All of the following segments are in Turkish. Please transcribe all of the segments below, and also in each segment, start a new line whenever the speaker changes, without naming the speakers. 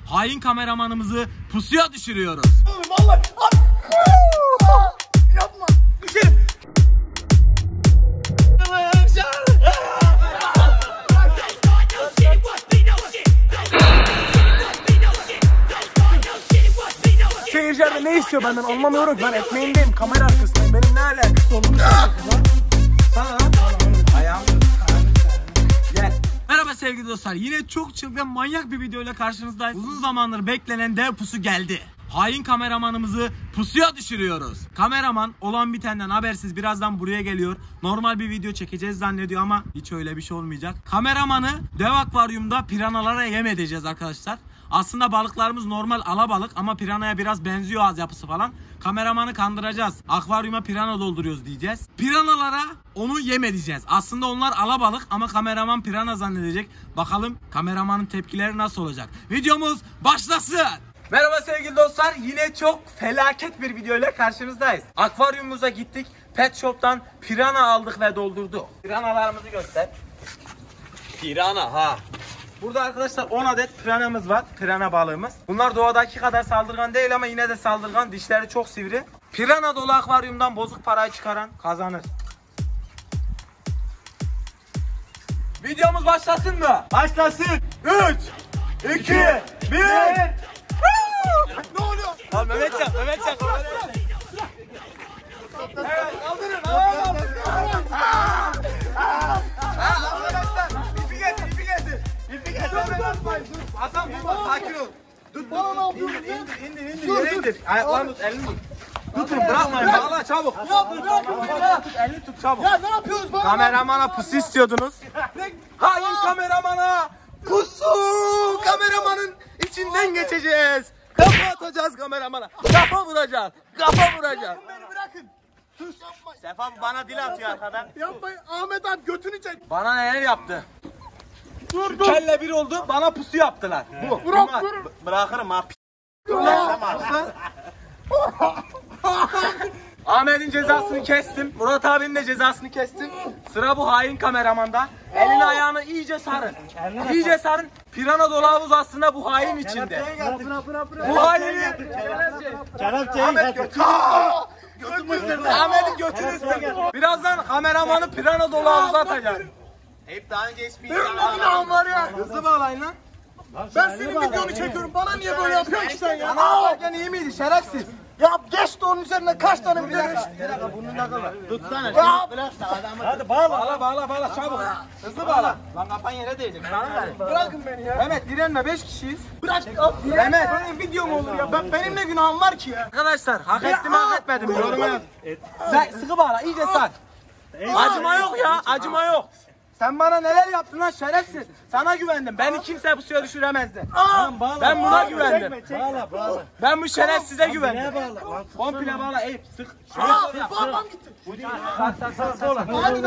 Hain kameramanımızı pusuya düşürüyoruz.
Vallahi yapma. Düşerim. Seyirciler de ne istiyor benden anlamıyorum. Ben ekmeğindeyim, kamera arkasındayım. Benim ne alakası olduğunu söylüyorum.
Ayağım. Gel. Merhaba sevgili dostlar. Yine çok çılgın manyak bir videoyla karşınızdayız. Uzun zamandır beklenen dev pusu geldi. Hain kameramanımızı pusuya düşürüyoruz. Kameraman olan bitenden habersiz birazdan buraya geliyor. Normal bir video çekeceğiz zannediyor ama hiç öyle bir şey olmayacak. Kameramanı dev akvaryumda piranalara yem edeceğiz arkadaşlar. Aslında balıklarımız normal alabalık ama piranaya biraz benziyor az yapısı falan. Kameramanı kandıracağız. Akvaryuma pirana dolduruyoruz diyeceğiz. Piranalara onu yem edeceğiz. Aslında onlar alabalık ama kameraman pirana zannedecek. Bakalım kameramanın tepkileri nasıl olacak? Videomuz başlasın. Merhaba sevgili dostlar. Yine çok felaket bir video ile karşınızdayız. Akvaryumumuza gittik. Pet Shop'tan pirana aldık ve doldurduk. Piranalarımızı göster. Pirana ha. Burada arkadaşlar 10 adet piranamız var. Pirana balığımız. Bunlar doğadaki kadar saldırgan değil ama yine de saldırgan. Dişleri çok sivri. Pirana dolu akvaryumdan bozuk parayı çıkaran kazanır. Videomuz başlasın mı? Başlasın. 3, 2, 1. Ne oluyor? Lan Mehmetcan. Evet kaldırın. İpi getir. Hasan durma, sakin ol. Dur. İndir. Ayaklarını tut, elini tut. Tutun, bırakmayın, bağla çabuk. Ya bırak. Elini tut çabuk.
Ya ne yapıyoruz bana?
Kameramana pusu istiyordunuz. Hain kameramana pusu. Kameramanın içinden geçeceğiz. Kafa atacağız kameramana. Kafa vuracağız.
Beni bırakın. Sus yapma.
Sefa bana dil atıyor arkadan.
Yapmayın. Ahmet abi götünü çek.
Bana neler yaptı?
Dur.
Kelle bir oldu, bana pusu yaptılar. Bu.
Bırak.
Bırakırım ha. Ahmet'in cezasını kestim. Murat abinin de cezasını kestim. Sıra bu hain kameramanda. Elini ayağını iyice sarın. İyice sarın. Pirana dolu havuz aslında bu hain içinde. Bu hain. Ahmet götünü Ahmet'in götünü ısırdı. Birazdan kameramanı pirana dolu havuza atacak. Hep daha önce espri.
Benim ne günahım var ya?
Hızlı bağlayın lan.
Ben senin videonu çekiyorum. Bana niye böyle yapıyorsun ki sen ya?
Ana bakken iyi miydi şerefsiz?
Ya geç de onun üzerine kaç tane video geçti?
Burnunda kalır. Tutsana.
Ya.
Hadi bağla çabuk. Hızlı bağla. Lan kapan yere değecek.
Bırakın beni ya.
Mehmet direnme 5 kişiyiz.
Bırak.
Mehmet.
Benim videom olur ya. Benim ne günahım var ki ya?
Arkadaşlar hak ettim hak etmedim. Yoruma yaz. Sen sıkı bağla iyice sar. Acıma yok ya acıma yok. Sen bana neler yaptın lan şerefsiz. Sana güvendim. Beni kimse bu suya düşüremezdi. Ben buna güvendim. Ben bu şerefsize güvendim. Komple bağla Eyüp sık.
Babam gitti.
Dola.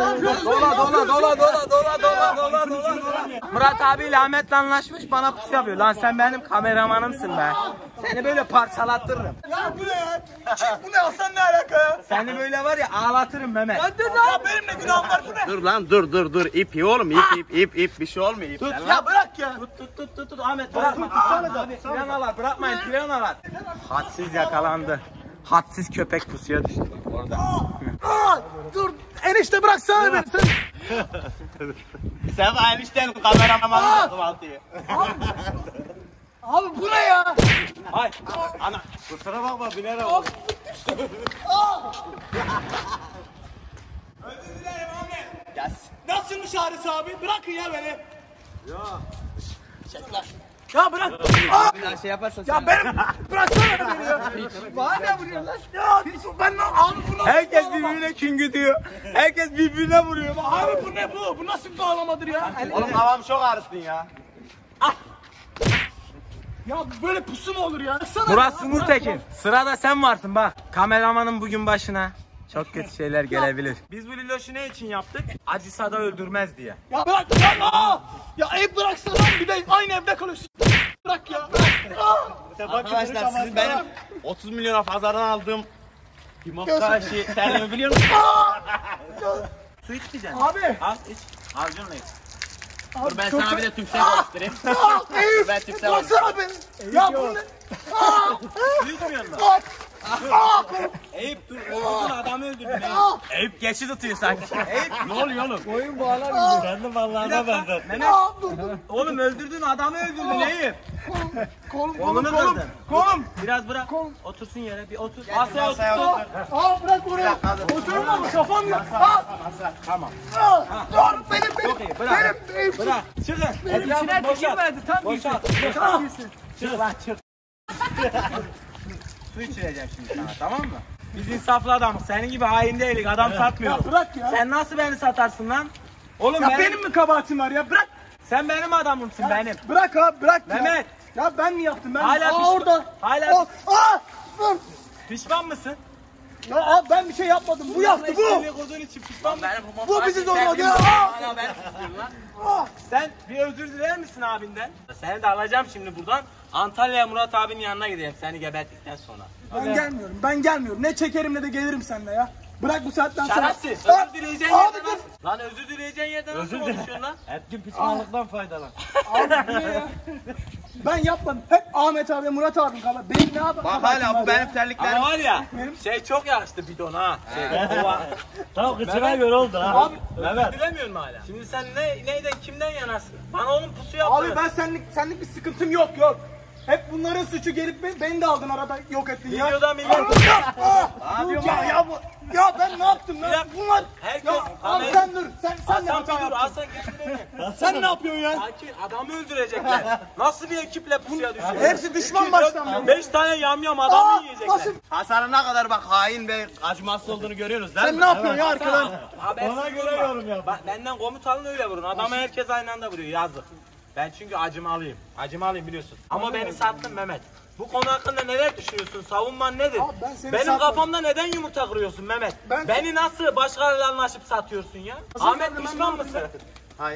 Murat abiyle Ahmet'le anlaşmış bana pusu yapıyor. Lan sen benim kameramanımsın be. Seni böyle parçalattırırım.
Ya bu ne ya? Bu ne Hasan ne alaka ya?
Seni böyle var ya ağlatırım Mehmet.
Ya benim ne günahım var bu ne?
Dur lan dur İp oğlum ip bir şey olmuyor ip.
Ya bırak ya.
Tut Ahmet bırakma. Abi piranalar bırakmayın piranalar. Hadsiz yakalandı. Hadsiz köpek pusuya düştü orada.
Dur enişte bıraksana beni.
Sen enişten kameramanı kahvaltıyı.
Abi bu ne ya?
Ay
Ana kusura bakma bilerek oldu.
özür dilerim Ahmet.
Ya nasılmış Haris abi? Bırakın ya beni. Ya. Çek lan. Ya bırak.
Bir daha şey yaparsan
Ya benim bıraksana beni ya. Bana ne vuruyorsun lan? Ya ben lan abi bunu.
herkes birbirine küngü diyor. Herkes birbirine vuruyor.
Abi bu ne bu? Bu nasıl bir bağlamadır ya?
Oğlum havam çok ağrıttın ya.
Ya böyle pusu mu olur ya? Baksana
Burası
ya.
Nurtekin. Sırada sen varsın bak. Kameramanın bugün başına çok kötü şeyler gelebilir. Biz bu Liloş'u ne için yaptık? Acısa da öldürmez diye.
Ya bırak lan. Ya ev bıraksana lan bir de aynı evde kalıyorsun. Bırak ya.
Arkadaşlar siz benim 30 milyona pazardan aldığım yumurta terlemi biliyor musun?
Su içmeyeceksin.
Abi.
Al iç. Avcunla iç.
Dur ben sana bir de Türkçe konuşturayım.
Eyüp.
Ben Türkçe konuşturayım.
Baksana beni. Ya bu ne?
Büyütmüyorsun lan. Eyüp dur. Öldürdün adamı öldürdün.
Eyüp geçi tutuyor sanki.
Eyüp ne oluyor oğlum?
Oyun bağlar gibi.
Kendi vallahi benzer.
Mehmet. Oğlum öldürdün adamı öldürdün Eyüp.
Kolum. Kolum.
Biraz bırak. Otursun yere bir otur. Masaya otur.
Bırak oraya. Oturma mı? Kafam yok.
Tamam.
Dur benim.
Çok iyi bırak.
Benim.
Bırak. Çıkın. Etrafı boşalt. Boşalt. Çık lan çık. Su içireceğim şimdi sana tamam mı? Biz insaflı adamız. Senin gibi hain değilik. Adam satmıyoruz.
Ya bırak ya.
Sen nasıl beni satarsın lan? Oğlum
Ya benim mi kabahatim var ya? Bırak.
Sen benim adamımsın benim.
Bırak abi bırak ya.
Mehmet.
Ya ben mi yaptım? Ben
Hala
orada.
Hala
Dur.
pişman mısın?
Ya abi ben bir şey yapmadım. Bu yaptı bu.
İşbirliği kurduğun için pişman mısın?
Bu bizi zorladı ya.
Hala ben tutuyorum lan.
Sen bir özür diler misin abinden? Seni de alacağım şimdi buradan. Antalya'ya Murat abinin yanına gideyim seni geberdikten sonra.
Ben gelmiyorum. Ne çekerim ne de gelirim seninle ya. Bırak bu saatten sonra.
Şerefsiz.
Ha?
Özür dileyeceğin
Abi
yerden
dur.
nasıl? Lan özür dileyeceğin yerden nasıl konuşuyorsun lan?
Etkin pişmanlıktan faydalan.
Abi niye ya? Ben yapmadım. Hep Ahmet abi, Murat abim kalır. Benim ne yapayım?
Bak hala bu benim terliklerim.
Ama var ya şey çok yakıştı bidon ha.
Tamam kıçına göre oldu ha.
Abi,
Özür dilemiyorsun mu hala? Şimdi sen neyden kimden yanasın? Bana oğlum pusu yaptı.
abi ben senlik bir sıkıntım yok. Hep bunların suçu gelip beni de aldın arada yok ettin ya.
Videoda millet.
Abi ya ben ne yaptım lan?
Ya,
Bunlar
herkes-
ya abi sen dur. Sen ne
Hasan
hata
bir dur
yaptın?
Hasan kendine.
Sen ne yapıyorsun ya?
Sakin adamı öldürecekler. Nasıl bir ekiple pusuya düşüyor?
Hepsi düşman baştan beri.
5 tane yamyam adamı yiyecekler.
Nasıl?
Hasan'ın ne kadar bak hain ve acımasız olduğunu görüyorsunuz değil
Sen
mi?
ne yapıyorsun ya arkadan?
Ona göre yorum yap. Benden komutanın öyle vurun. Adamı herkes aynı anda vuruyor yazık. Ben çünkü acımalıyım. Acımalıyım biliyorsun. Ama beni sattın Mehmet. Bu konu hakkında neler düşünüyorsun? Savunman nedir?
Abi ben seni
Benim
satmadım.
kafamda neden yumurta kırıyorsun Mehmet?
Ben-
Beni nasıl başkalarıyla anlaşıp satıyorsun ya? Ahmet pişman mısın?
Hayır.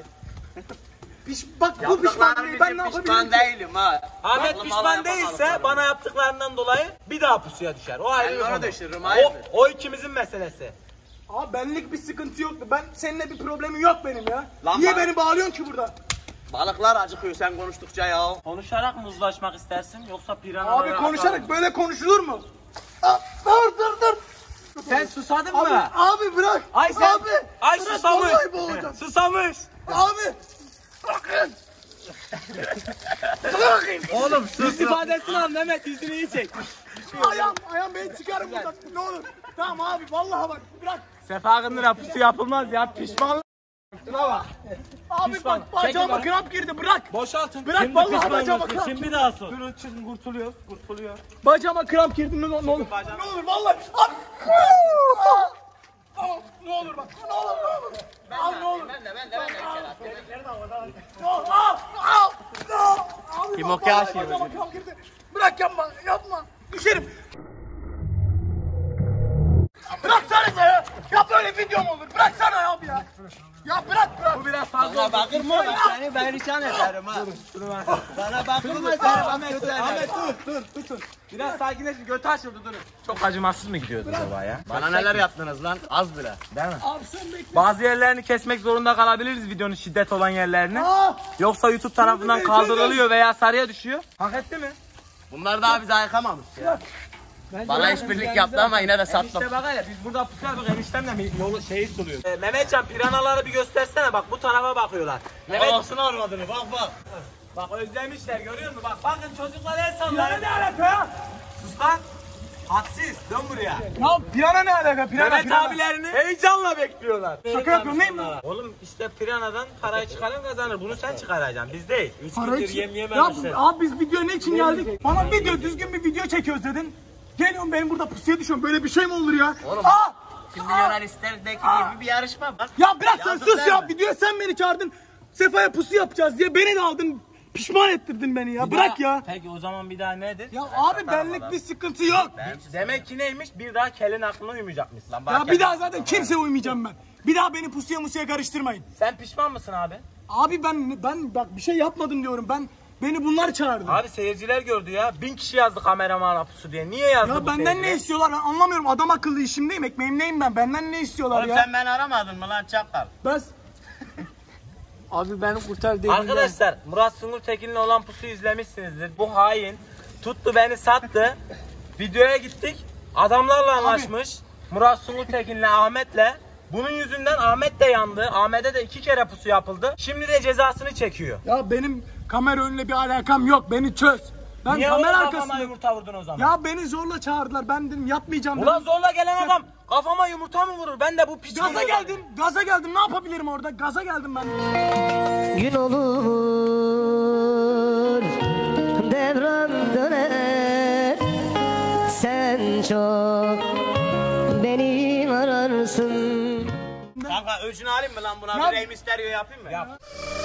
Bak bu pişman değil. Ben ne
Pişman
yapabilirim?
değilim ha.
Ahmet
Bakalım,
pişman
bakalım,
değilse
bakalım.
bana yaptıklarından dolayı bir daha pusuya düşer. O ayrı
Ben
bir
onu
konu.
düşürürüm, hayırdır?
O ikimizin meselesi.
Abi benlik bir sıkıntı yoktu. Seninle bir problemim yok benim ya.
Lan
Niye
bana-
beni bağlıyorsun ki burada?
Balıklar acıkıyor sen konuştukça ya.
Konuşarak mı uzlaşmak istersin yoksa piranalara
Abi konuşarak böyle konuşulur mu? Dur.
Sen susadın
Abi,
mı?
abi bırak.
Ay sen.
Abi.
Ay
bırak,
susamış.
vallahi boğulacağım.
Susamış.
Abi. Bırakın. Bırakın.
Oğlum sus.
Yüz ifadesini al Mehmet yüzünü iyi çek.
Ayağım beni çıkarın buradan. Ne olur. Tamam abi vallahi bak bırak.
Sefa Kındıra pusu yapılmaz ya pişman.
Abi
Pişman.
bak bacağıma
Çekil
kramp girdi bırak.
Boşaltın.
Bırak vallahi bacağıma kramp.
Şimdi daha sor.
Durun çıkın kurtuluyor.
Bacağıma kramp girdi ne olur. Ne olur vallahi. Abi. Ne olur bak. Ne olur. Abi ne olur.
Ben de.
Ne olur. Abi
Kim
bak,
o ki
vallahi
aşıyor
bacağıma kramp girdi. Bırak yapma. Düşerim. Bıraksana ya. Ya böyle video mu olur? Bıraksana ya abi ya. Ya bırak.
Bu biraz fazla.
Bana bakırma seni ben nişan ederim ha. Bana bakırma seni
Ahmet dur. Biraz sakinleşin götü açıldı durun. Çok acımasız mı gidiyordun baba ya?
Bana neler yaptınız lan az bile.
Değil mi?
Abi sen bekle.
Bazı yerlerini kesmek zorunda kalabiliriz videonun şiddet olan yerlerini. Yoksa YouTube tarafından
Şimdi
kaldırılıyor veya sarıya düşüyor. Hak etti mi?
Bunlar daha bizi ayıkamamış ya. Bana işbirlik yaptı ama yine de sattım.
İşte bak ya biz burada pusuya bak eniştemle yolu şeyi suluyoruz. Mehmetcan piranaları bir göstersene bak bu tarafa bakıyorlar. Mehmet
Babasını armadığını bak.
bak özlemişler görüyor musun? Bak bakın çocuklar el sallıyor.
Ne alaka ya?
Sus lan. Hadsiz dön buraya.
Ya pirana ne alaka?
Mehmet abilerini heyecanla bekliyorlar.
Şaka yapıyorum değil mi?
Oğlum işte piranadan parayı çıkaran kazanır. Bunu sen çıkaracaksın biz değil. 3
Para
gündür
için.
yem
Ya
yememişler.
abi biz video ne için geldik? Bana düzgün bir video çekiyoruz dedin. Geliyorum benim burada pusuya düşüyorum. Böyle bir şey mi olur ya?
Oğlum.
Aa!
Şimdi Yunanistan'daki gibi bir yarışma var.
Ya bırak sen
Yazık
sus
değil
ya.
mi?
Videoya sen beni çağırdın. Sefa'ya pusu yapacağız diye beni de aldın. Pişman ettirdin beni ya. Bırak ya.
Peki o zaman bir daha nedir?
Ya abi benlik bir sıkıntı yok.
Demek ki neymiş? Bir daha kelin aklına uymayacakmışsın.
Ya bir daha zaten kimseye uymayacağım ben. Bir daha beni pusuya musuya karıştırmayın.
Sen pişman mısın abi?
Abi ben bak bir şey yapmadım diyorum. Beni bunlar çağırdı.
Abi seyirciler gördü ya. 1000 kişi yazdı kameraman pusu diye. Niye yazdı
Ya
bu
benden
seyirciler?
ne istiyorlar ben anlamıyorum. Adam akıllı işimdeyim, ekmeğimdeyim ben. Benden ne istiyorlar
Oğlum
ya?
sen beni aramadın mı lan çakal?
Ben... Abi beni kurtar dediğinde.
Arkadaşlar Murat Sungur Tekin'le olan pusuyu izlemişsinizdir. Bu hain tuttu beni sattı. Videoya gittik. Adamlarla anlaşmış. Murat Sungur Tekin'le Ahmet'le. Bunun yüzünden Ahmet de yandı. Ahmet'e de 2 kere pusu yapıldı. Şimdi de cezasını çekiyor.
Ya benim kamera önüne bir alakam yok. Beni çöz. Ben
Niye
kamera
oğlum kafama
arkasındayım.
yumurta vurdun o zaman?
Ya beni zorla çağırdılar. Ben dedim yapmayacağım
Ulan
dedim.
zorla gelen adam kafama yumurta mı vurur? Ben de bu piç.
Gaza geldim. Gaza geldim. Ne yapabilirim orada? Gaza geldim ben.
Gün olur, devran döner. Sen çok beni ararsın.
Kanka ölçünü alayım mı lan buna?
Yap.
Bir Rey Mysterio yapayım mı?
Yap.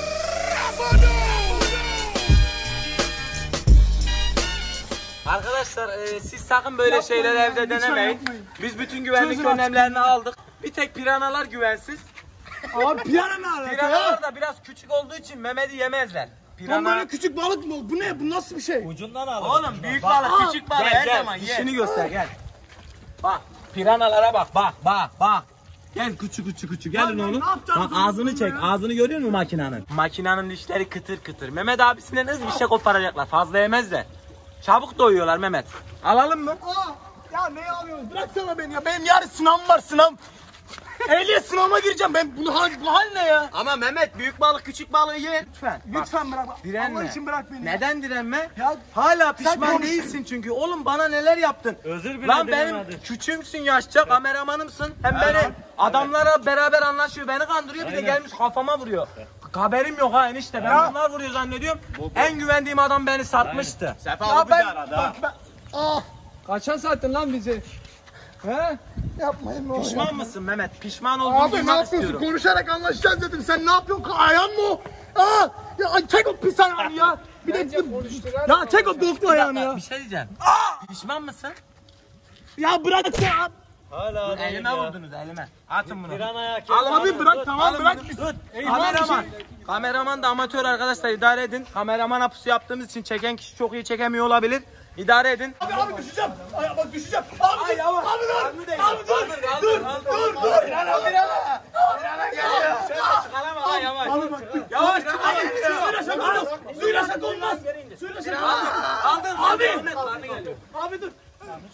Arkadaşlar siz sakın böyle
Yapmayın
şeyleri
ya,
evde
lütfen
denemeyin.
yapmayın.
Biz bütün güvenlik
Çözün artık
önlemlerini
ya.
aldık. Bir tek piranalar güvensiz.
Abi piyano ne alaka ya?
Piranalar da biraz küçük olduğu için Mehmet'i yemezler.
Lan böyle küçük balık mı? Bu ne? Bu nasıl bir şey?
Ucundan al.
Oğlum büyük balık küçük balık
Gel
her
gel
zaman ye.
dişini göster gel. Bak piranalara bak bak. Gel küçük gelin
Lan,
oğlum.
ne yapacağız
Bak
biz
ağzını
bununla
çek
ya?
ağzını görüyor musun makinanın? Makinanın dişleri kıtır kıtır. Mehmet abisinden hız bir şey koparacaklar fazla yemezler. Çabuk doyuyorlar Mehmet. Alalım mı?
Aa, ya ne alıyorsun? Bıraksana beni ya. Benim yarın sınavım var sınav. Ehliyet sınavına gireceğim. Ben bu hal ne ya?
Ama Mehmet büyük balık küçük balığı ye.
Lütfen.
Lütfen bırak.
Direnme.
Allah için bırak beni.
Neden direnme?
Ya,
Hala pişman
konuş.
değilsin çünkü. Oğlum bana neler yaptın?
Özür bile
Lan benim
dilemedi.
küçüğümsün yaşça, kameramanımsın. Hem beni adamlara beraber anlaşıyor, beni kandırıyor. Bir de gelmiş kafama vuruyor. Haberim yok ha enişte. Ben bunlar vuruyor zannediyorum. En güvendiğim adam beni satmıştı.
Sefa
Ya
bu
ben,
bir arada.
Kaçan saatin lan bizi? He? Yapmayın ne olur.
Pişman mısın Mehmet? Pişman olduğunu
Abi ne
duymak
yapıyorsun?
istiyorum.
Konuşarak anlaşacağız dedim. Sen ne yapıyorsun? Ayağın mı o? Aa! Ya ay, çek o pis ayağını ya. Bir de ya çek o boklu ayağını ya.
Bir şey diyeceğim. Pişman mısın?
Ya bırak ya.
Hala
Elime vurdunuz elime. Atın bunu.
Piranaya
Abi bırak tamam bırak.
Tut. Kameraman. Kameraman da amatör arkadaşlar idare edin. Kameramana pusu yaptığımız için çeken kişi çok iyi çekemiyor olabilir. İdare edin.
Abi düşeceğim. Ay bak düşeceğim. Abi
Ay yavaş.
Abi dur.
Abi dur.
Abi dur.
Dur.
Dur. Pirana geliyor.
Çıkarama lan yavaş.
Abi bak.
Yavaş.
Suyla şaka olmaz. Suyla şaka olmaz. Suyla şaka olmaz.
Aldın.
Abi.
Geliyor.
Abi dur.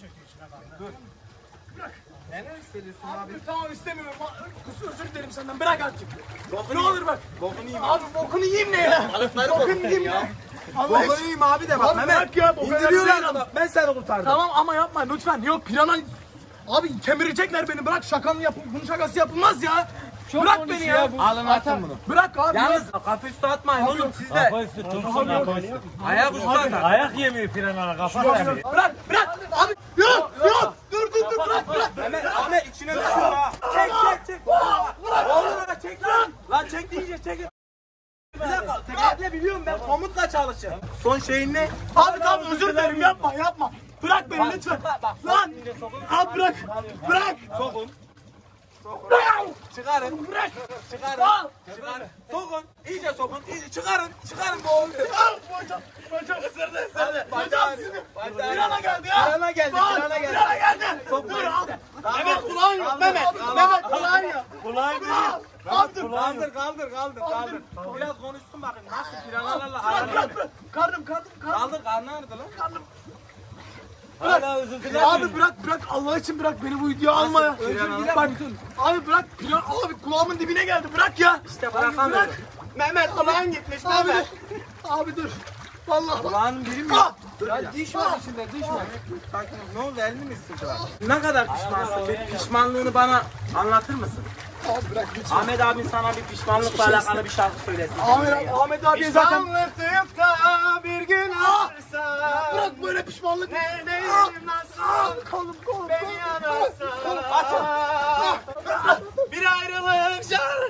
Neler hissediyorsun
Abi tamam istemiyorum. Kusur özür dilerim senden. Bırak artık. Ne olur bak.
Bokunu yiyeyim.
Abi bokunu yiyeyim ne ya? Bokunu yiyeyim ne? Allah
Bokunu
için.
yiyeyim abi de bak
Abi
Mehmet.
bırak ya, o kadar
İndiriyorlar
değil.
bak ben seni kurtardım.
Tamam ama yapma lütfen. Yok pirana... Abi kemirecekler beni. Bırak şakanı yap. Bunun şakası yapılmaz ya. Bırak beni ya.
Alın atın bunu.
Bırak abi.
Yalnız kafa üstü atmayın oğlum siz de.
Kafa üstü tutsun kafa üstü.
Ayak üstü atın.
Ayak yemiyor piranana kafa tabii.
Bırak. Abi. Yok. Dur bırak.
Mehmet Ahmet içine düşüyor ha. Çek. Oğlum çek lan. Lan çek deyince çek. Bir dakika teknikle biliyorum ben komutla çalışırım. Son şeyin ne?
Abi tamam özür dilerim yapma. Bırak beni lütfen. Lan. Abi bırak.
Sokun. Çıkarın.
Bırak.
Çıkarın. Sokun. İyice sokun. Çıkarın bu oğlum.
Bacak ısırdı.
Bacağım.
Pirana geldi ya.
Pirana geldi.
Dur al. Mehmet kulağın yok Mehmet kulağın yok. Abi dur.
Kaldır. Biraz konuşsun bakın. Nasıl piranalarla ayarlanıyor.
Karnım.
Kaldır karnı ağrıdı lan.
Hala özür dilerim.
Abi bırak Allah için bırak beni bu videoya alma ya. Bak abi bırak abi kulağımın dibine geldi bırak ya.
İşte bırakamıyorum.
Mehmet kulağın gitmiş
Abi
Mehmet.
dur. Abi dur. Vallahi bak.
Kulağının biri mi?
Ya diş var içinde diş var.
Sakin ol. Ne oldu elini mi ısırdılar? Ne kadar pişmansın? Bir pişmanlığını bana anlatır mısın?
Abi bırak lütfen.
Ahmet abin sana bir pişmanlıkla alakalı bir şarkı söylesin.
Ahmet abi zaten.
Anlatıp da bir gün arsa.
Bırak böyle pişmanlık.
Neredeyim nasıl
Kolum.
beni yanarsa.
Açın.
Bir ayrılık şarkı.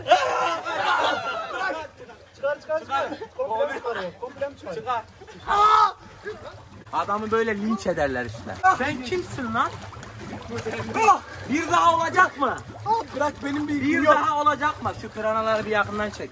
Çıkar. Adamı böyle linç ederler üstüne. Sen kimsin lan? Bir daha olacak mı?
Abi bırak benim bir
Bir daha olacak mı? Şu piranaları bir yakından çek.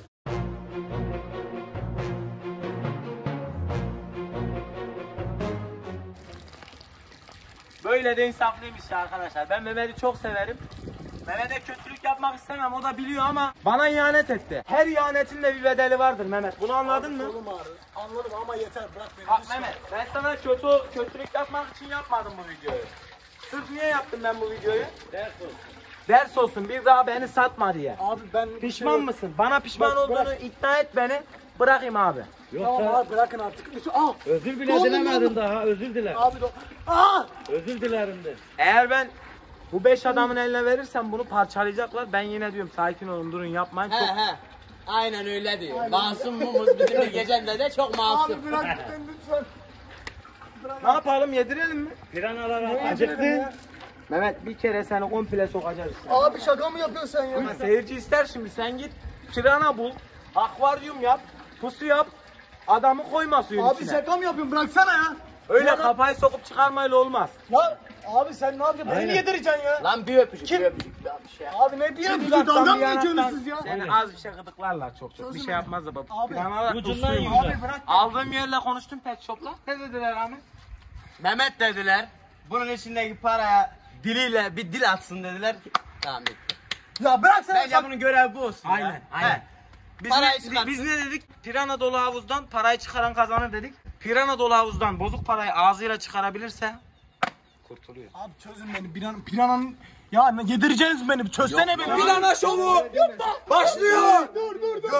Böyle de insaflıymış ya arkadaşlar. Ben Mehmet'i çok severim. Mehmet'e kötülük yapmak istemem, o da biliyor ama bana ihanet etti. Her ihanetin de bir bedeli vardır Mehmet. Bunu anladın mı?
Oğlum ağrı. Anladım ama yeter, bırak beni.
Bak Mehmet, ben sana kötülük yapmak için yapmadım bu videoyu. Sırf niye yaptım ben bu videoyu? Ders olsun, bir daha beni satma diye.
Abi ben
Pişman mısın? Bana pişman
Bak,
olduğunu
bırak.
ikna et beni. Bırakayım abi.
Tamam abi, bırakın artık.
Özür bile
Oğlum,
dilemedin
oğlum.
daha. Özür dile.
Abi
Özür dilerim de.
Eğer ben bu 5 adamın eline verirsem bunu parçalayacaklar. Ben yine diyorum sakin olun, durun, yapmayın. Çok...
He. Aynen öyle diyor. Masumumuz bizim bir gecemde de çok masum.
Abi bırak beni lütfen.
Ne yapalım, yedirelim mi?
Piranalara
Acıktın.
acıktı.
Mehmet, bir kere seni komple sokacağız.
Abi şaka mı yapıyorsun sen ya?
Ama seyirci ister şimdi, sen git pirana bul, akvaryum yap, pusu yap, adamı koyma suyun
Abi
içine.
şaka mı yapıyorsun? Bıraksana ya.
Öyle
Ya-
kafayı sokup çıkarmayla olmaz.
Ya abi sen ne yapacaksın? Beni
Aynen.
mi yedireceksin ya?
Lan bir öpücük,
Kim?
bir öpücük. Ya bir şey.
Abi ne diye bir
Uzaktan
dalga
bir
mı
yanaktan
geçiyorsunuz siz ya?
Seni az bir şey gıdıklarlar çok. Bir şey yapmaz da bak.
Abi,
Piranalar
ucundan
usluyum.
yiyecek.
Abi bırak. Aldığım yerle konuştum pet shop'la. Ne dediler abi?
Mehmet dediler. Bunun içindeki paraya diliyle bir dil atsın dediler. Tamam bitti.
Ya bıraksana.
Bence bunun görevi bu olsun
Aynen,
ya.
aynen.
He.
Biz
Parayı
ne,
çıkarsın.
biz ne dedik? Pirana dolu havuzdan parayı çıkaran kazanır dedik. Pirana dolu havuzdan bozuk parayı ağzıyla çıkarabilirse kurtuluyor.
Abi çözün beni. Pirananın... Ya ne yedireceğiniz beni? Çözsene beni.
Pirana şovu başlıyor.
Dur.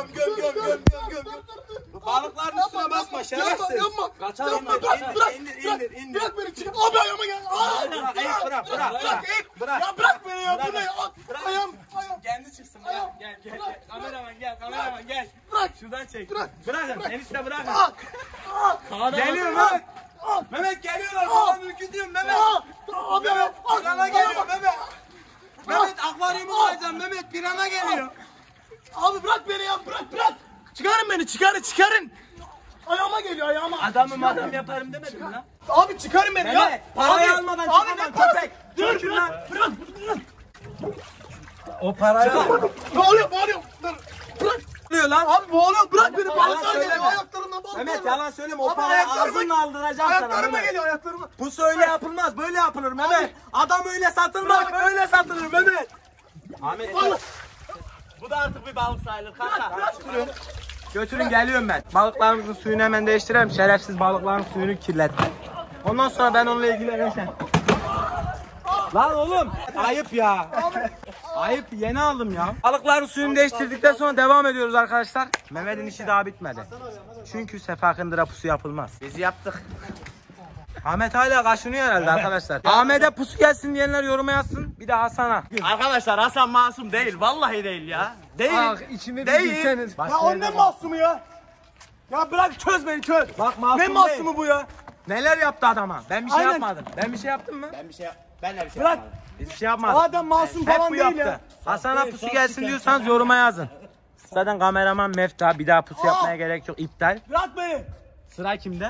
Göm. Balıkların üstüne basma şerefsiz.
Yapma.
Kaçar
Yapma,
indir,
bırak.
indir.
Bırak beni çık. Abi ayağıma gel.
Bırak.
Bırak. Ya bırak beni ya. Bu ne ya? Ayağım.
Kendi çıksın. Gel. Kameraman gel.
Bırak.
Şuradan çek. Bırakın. Enişte bırakın.
Ah.
Geliyor Mehmet. Mehmet geliyorlar. Falan ürkütüyorum Mehmet.
Abi ya.
Pirana geliyor Mehmet. Mehmet akvaryumu koyacağım Mehmet. Pirana geliyor.
Abi bırak beni ya. Bırak. Çıkarın beni. Çıkarın. Ayağıma geliyor ayağıma.
Adam yaparım demedim mi lan?
Abi çıkarın beni ya.
Mehmet parayı
Abi,
almadan
abi
çıkamam
ne parası?
köpek.
Dur
Dökün lan.
bırak.
O parayı
Bağırıyor. Dur. Bırak.
alıyor lan.
Abi boğuluyor. Bırak beni.
Yalan
Balıklar
söyleme.
geliyor ayaklarımdan. balıklar
Mehmet
geliyor.
yalan söyleme. O
Abi
parayı
ayaklarıma-
ağzınla aldıracağım sana.
Ayaklarıma
Mehmet.
geliyor ayaklarıma.
Bu öyle yapılmaz. Böyle yapılır Mehmet. Adam öyle satılmaz. Böyle satılır Mehmet. Ahmet. Bu da artık bir balık sayılır kanka. Götürün geliyorum ben. Balıklarımızın suyunu hemen değiştirelim. Şerefsiz balıkların suyunu kirletti. Ondan sonra ben onunla ilgileneceğim. Lan oğlum ayıp ya. Ayıp, yeni aldım ya. Balıkların suyunu değiştirdikten sonra devam ediyoruz arkadaşlar. Mehmet'in işi daha bitmedi. Çünkü Sefa Kındır'a pusu yapılmaz. Biz yaptık. Ahmet hala kaşınıyor herhalde arkadaşlar. Ahmet'e pusu gelsin diyenler yoruma yazsın. Bir de Hasan'a.
Arkadaşlar Hasan masum değil. Vallahi değil ya.
Değil.
İçimi
Değil.
Ya o ne mahsumu ya? Ya bırak çöz beni çöz.
Bak masum
Ne
değil.
mahsumu bu ya?
Neler yaptı adama? Ben bir şey
Aynen.
yapmadım. Ben bir şey yaptım mı?
Ben de bir şey
Bırak.
yapmadım.
Biz bir şey yapmadık.
Adam masum
Hep
falan
bu
değil
yaptı.
ya.
Hasan'a pusu gelsin diyorsanız yoruma yazın. Zaten kameraman mefta, bir daha pusu yapmaya gerek yok, iptal.
Bırak beni.
Sıra kimde?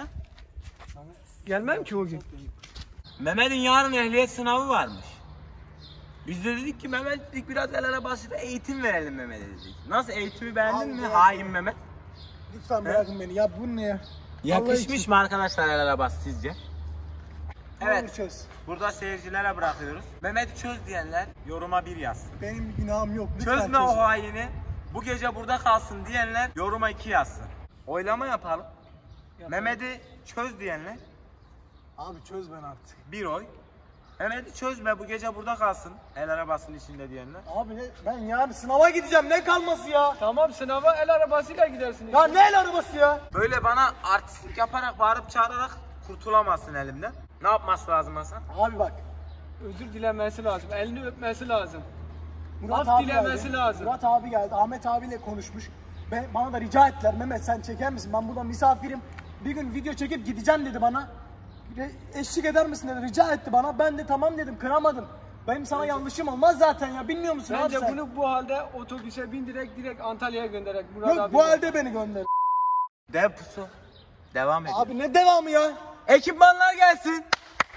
Gelmem ki o gün.
Mehmet'in yarın ehliyet sınavı varmış. Biz de dedik ki Mehmet dedik biraz el arabasıyla eğitim verelim Mehmet'e dedik. Nasıl, eğitimi beğendin mi? Hain Mehmet.
Lütfen bırakın beni. Ya bu ne ya?
Yakışmış mı arkadaşlar el arabası sizce? Evet.
Çöz.
Burada seyircilere bırakıyoruz. Mehmet'i çöz diyenler yoruma 1 yazsın.
Benim bir günahım yok. Lütfen
Çözme
çöz.
o haini. Bu gece burada kalsın diyenler yoruma 2 yazsın. Oylama yapalım. Mehmet'i çöz diyenler
Abi çöz beni artık.
1 oy. Mehmet'i çözme, bu gece burada kalsın el arabasının içinde diyenler.
Abi ben yarın sınava gideceğim. Ne kalması ya?
Tamam sınava el arabasıyla gidersin.
Ya ne el arabası ya?
Böyle bana artistlik yaparak, bağırıp çağırarak kurtulamazsın elimden. Ne yapması lazım Hasan?
Abi bak.
Özür dilemesi lazım. Elini öpmesi lazım.
Murat
Af
abi
dilemesi
geldi.
lazım.
Murat abi geldi. Ahmet abiyle konuşmuş. Bana da rica ettiler. Mehmet sen çeker misin? Ben burada misafirim. Bir gün video çekip gideceğim dedi bana. Eşlik eder misin dedi. Rica etti bana. Ben de tamam dedim. Kıramadım. Benim sana yanlışım olmaz zaten ya. Bilmiyor musun
Bence
abi sen?
bunu bu halde otobüse bindirek Antalya'ya göndererek Murat
Yok
abi.
bu halde beni gönder.
Dev pusu. Devam ediyor.
Abi ne devamı ya?
Ekipmanlar gelsin.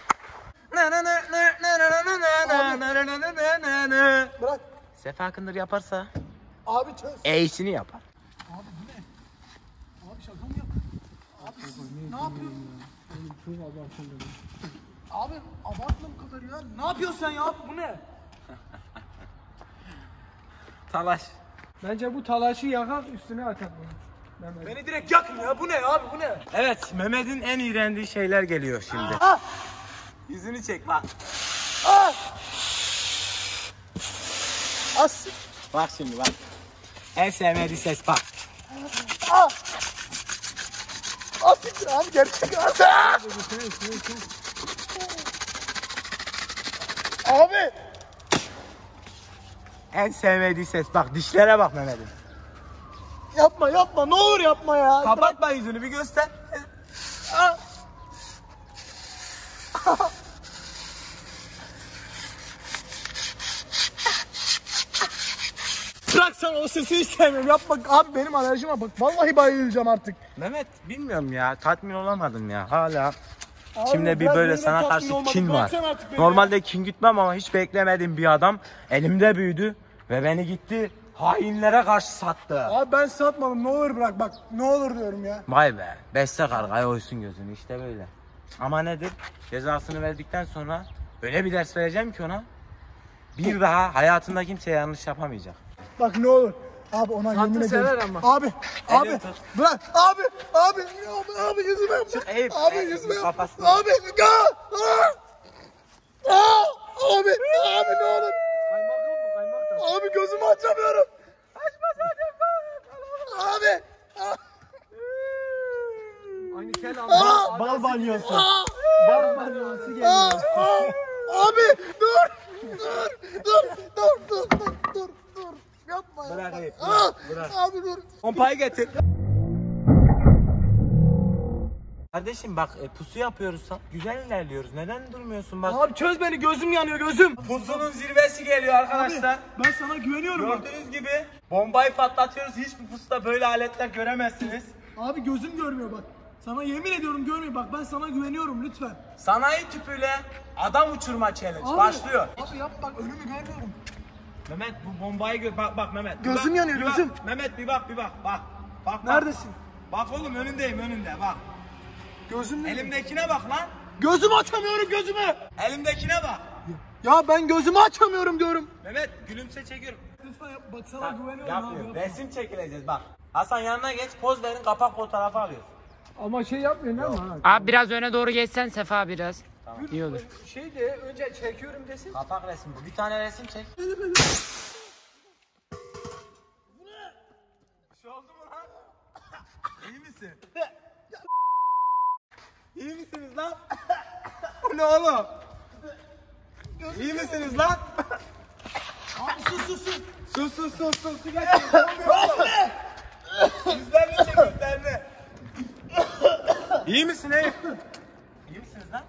Bırak.
Sefa Kındır yaparsa
Abi çöz.
e'sini yapar.
Abi şaka mı yapıyorsun? Abi siz ne yapıyorsun? Abi abartma bu kadar ya. Ne yapıyorsun sen ya? Bu ne?
Talaş.
Bence bu talaşı yakak üstüne atak bunu. Mehmet.
Beni direkt yakın ya. Bu ne abi bu ne?
Evet, Mehmet'in en iğrendiği şeyler geliyor şimdi. Yüzünü çek bak.
As.
Bak şimdi bak. En sevmediği ses bak.
Asiktir abi gerçek as. Abi.
En sevmediği ses bak. Dişlere bak Mehmet'in.
Yapma yapma ne olur yapma ya.
Kapatma yüzünü bir göster.
Bırak sana o sesi hiç sevmiyorum. Yapma abi benim alerjime bak. Vallahi bayılacağım artık.
Mehmet bilmiyorum ya. Tatmin olamadım ya. Hala.
Abi,
Şimdi bir
biraz
böyle
beni de
sana
tatmin
karşı
olmadı.
kin var.
Bıraksana artık beni
Normalde kin gütmem ama hiç beklemediğim bir adam elimde büyüdü ve beni gitti hainlere karşı sattı.
Abi ben satmadım ne olur bırak bak. Ne olur diyorum ya.
Vay be. Beste kargaya oysun gözünü işte böyle. Ama nedir? Cezasını verdikten sonra öyle bir ders vereceğim ki ona. Bir daha hayatında kimseye yanlış yapamayacak.
Bak ne olur. Abi ona yemin ederim.
sever ama.
Abi abi
Elini tut.
bırak abi yüzüme yapma.
Eyüp,
Abi
Eyüp,
yüzüme yapma.
kafasına.
Abi abi ne olur.
Kaymak yok mu? Kaymak da.
Abi gözümü açamıyorum. Abi.
Aynı kel alma.
Bal banyosu.
Bal banyosu geliyor. Abi dur. Yapma ya.
Bırak Eyüp, bırak.
Abi dur.
Pompayı getir. Kardeşim bak pusu yapıyoruz. Güzel ilerliyoruz. Neden durmuyorsun bak?
Abi çöz beni gözüm yanıyor gözüm.
Pusunun zirvesi geliyor arkadaşlar.
Ben sana güveniyorum bak.
Gördüğünüz gibi bombayı patlatıyoruz. Hiçbir pusuda böyle aletler göremezsiniz.
Abi gözüm görmüyor bak. Sana yemin ediyorum görmüyor bak ben sana güveniyorum lütfen.
Sanayi tüpüyle adam uçurma challenge
Abi,
başlıyor.
Abi yap bak önümü görmüyorum.
Mehmet bu bombayı gör. Bak Mehmet. Bir
Gözüm
bak,
yanıyor,
bir bak.
gözüm.
Mehmet bir bak. Bak.
Neredesin?
Bak oğlum önünde bak.
Gözüm ne?
Elimdekine bak lan.
Gözümü açamıyorum gözümü.
Elimdekine bak.
Ya ben gözümü açamıyorum diyorum.
Mehmet gülümse çekiyorum.
Lütfen yap bak sana
Bak,
güveniyorum
yapmıyor.
abi.
Resim çekileceğiz bak. Hasan yanına geç poz verin kapak fotoğrafı alıyoruz.
Ama şey yapmıyorsun değil mi?
Abi biraz öne doğru geçsen Sefa biraz. İyi olur.
Şey de önce çekiyorum desin.
Kapak resmi bu. Bir tane resim çek. Bir şey oldu mu lan? İyi misin? İyi misiniz lan? Bu ne oğlum? İyi misiniz lan? Sus. Gel. Yüzlerini çek yüzlerini. İyi misin Eyüp? İyi misiniz lan?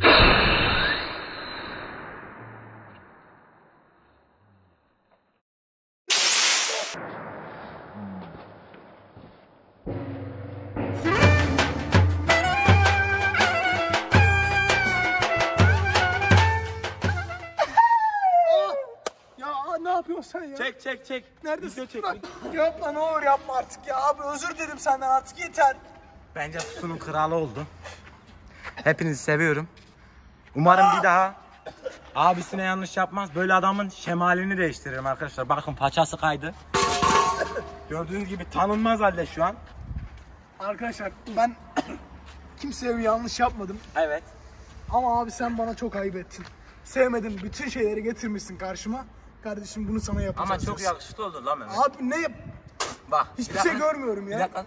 Ya ne yapıyorsun sen ya?
Çek.
Neredesin?
Video çek.
Bırak. Yapma ne olur yapma artık ya abi özür dilerim senden artık yeter.
Bence pusunun kralı oldu. Hepinizi seviyorum. Umarım bir daha abisine yanlış yapmaz. Böyle adamın şemalini değiştiririm arkadaşlar. Bakın paçası kaydı. Gördüğünüz gibi tanınmaz halde şu an.
Arkadaşlar ben kimseye bir yanlış yapmadım.
Evet.
Ama abi sen bana çok ayıp ettin. Sevmedim bütün şeyleri getirmişsin karşıma. Kardeşim bunu sana yapacağız.
Ama çok yakışıklı oldu lan Mehmet.
Abi ne yap?
Bak.
Hiçbir
bir dakika.
şey görmüyorum ya.
Bir dakika.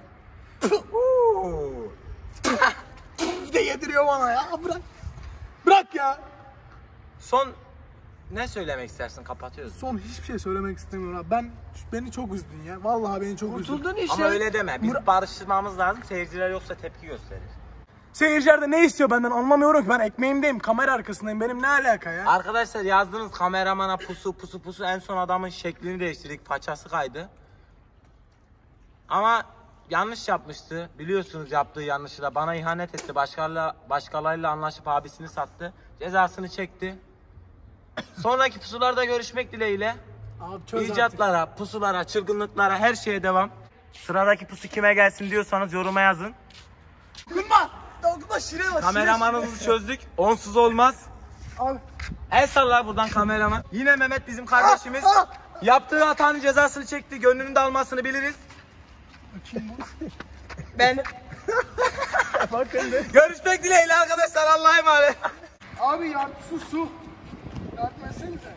Bir de yediriyor bana ya bırak. Bırak ya.
Son ne söylemek istersin? Kapatıyoruz.
Son hiçbir şey söylemek istemiyorum abi. Beni çok üzdün ya. Vallahi beni çok üzdün.
Kurtuldun işte.
Ama öyle deme. Biz barışmamız lazım. Seyirciler yoksa tepki gösterir.
Seyirciler de ne istiyor benden anlamıyorum ki. Ben ekmeğimdeyim, kamera arkasındayım. Benim ne alaka ya?
Arkadaşlar yazdınız kameramana pusu en son adamın şeklini değiştirdik paçası kaydı. Ama yanlış yapmıştı biliyorsunuz yaptığı yanlışı da bana ihanet etti başkalarıyla anlaşıp abisini sattı cezasını çekti. Sonraki pusularda görüşmek dileğiyle
Abi çöz
icatlara pusulara çılgınlıklara her şeye devam. Sıradaki pusu kime gelsin diyorsanız yoruma yazın.
Dokunma! Dokunma şire var.
Kameramanımızı çözdük onsuz olmaz.
Abi.
El salla buradan kameraman. Yine Mehmet bizim kardeşimiz. Yaptığı hatanın cezasını çekti. Gönlünün de almasını biliriz. Ben görüşmek dileğiyle arkadaşlar. Allah'a emanet.
Abi su. Yardım etsenize.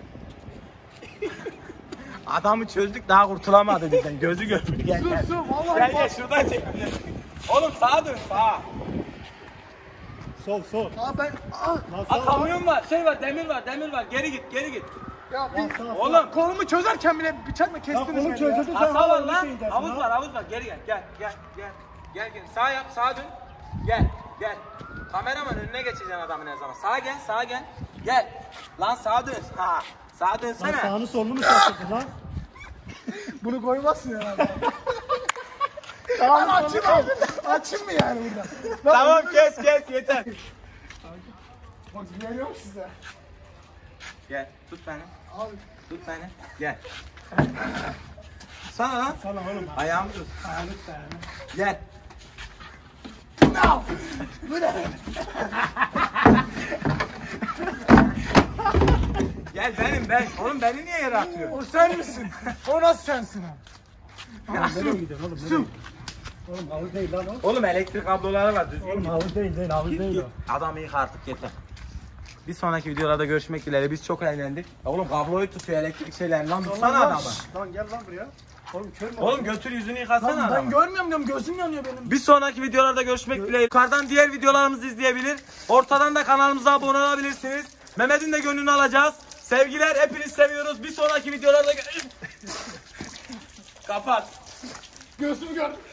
Adamı çözdük daha kurtulamadı bizden. Gözü görmüyor. Gel gel.
Su vallahi.
Gel şuradan çek. Oğlum sağa dön sağa.
Sol.
Aa ben
Kamyon var, demir var. Geri git.
ya bir
Oğlum
kolumu çözerken bile bıçakla kestiniz beni ya.
hata var lan. Havuz var. Geri gel. Gel. Sağa yap, sağa dön. Gel. Kameraman önüne geçeceksin adamın her zaman. Sağa gel. Gel. Lan sağa dön. Ha. Sağa dönsene.
Sağını solunu mu şaşırdın lan?
Bunu koymazsın herhalde. Tamam açayım mı yani burada?
Tamam kes yeter.
Bak güveniyorum size.
Gel tut beni.
Abi
Tut beni. Gel. Sana lan.
Sana oğlum.
Ayağımı tut.
Lütfen.
Gel.
bu ne?
Gel ben. Oğlum beni niye yere atıyorsun?
O sen misin? O nasıl sensin ha?
Nereye gidiyorsun oğlum? Su. Oğlum havuz değil lan o.
Oğlum elektrik kabloları var düzgün.
Oğlum havuz değil havuz değil o.
Adamı yık artık yeter. Bir sonraki videolarda görüşmek dileğiyle. Biz çok eğlendik. Oğlum kabloyu tutuyor elektrik şeylerini lan tutsana adamı.
Lan gel lan buraya. Oğlum kör mü?
Oğlum götür yüzünü yıkasana
Ben
adamı.
görmüyorum diyorum gözüm yanıyor benim.
Bir sonraki videolarda görüşmek dileğiyle. Yukarıdan diğer videolarımızı izleyebilir. Ortadan da kanalımıza abone olabilirsiniz. Mehmet'in de gönlünü alacağız. Sevgiler, hepinizi seviyoruz. Bir sonraki videolarda Kapat.
Gözümü gördüm.